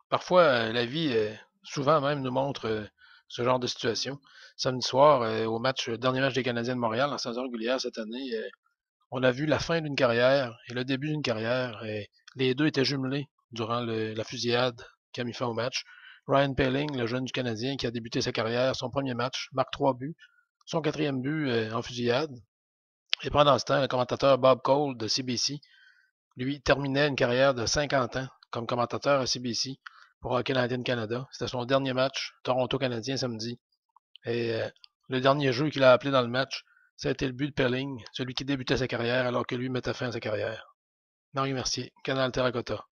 Parfois, la vie, souvent même, nous montre ce genre de situation. Samedi soir, au match, dernier match des Canadiens de Montréal en saison régulière cette année, on a vu la fin d'une carrière et le début d'une carrière. Et les deux étaient jumelés durant la fusillade qui a mis fin au match. Ryan Poehling, le jeune du Canadien qui a débuté sa carrière, son premier match, marque 3 buts, son quatrième but en fusillade. Et pendant ce temps, le commentateur Bob Cole de CBC, lui, terminait une carrière de 50 ans comme commentateur à CBC pour Hockey Canada. C'était son dernier match, Toronto Canadien samedi. Et le dernier jeu qu'il a appelé dans le match, ça a été le but de Pelling, celui qui débutait sa carrière alors que lui mettait fin à sa carrière. Marie Mercier, Canal Terracotta.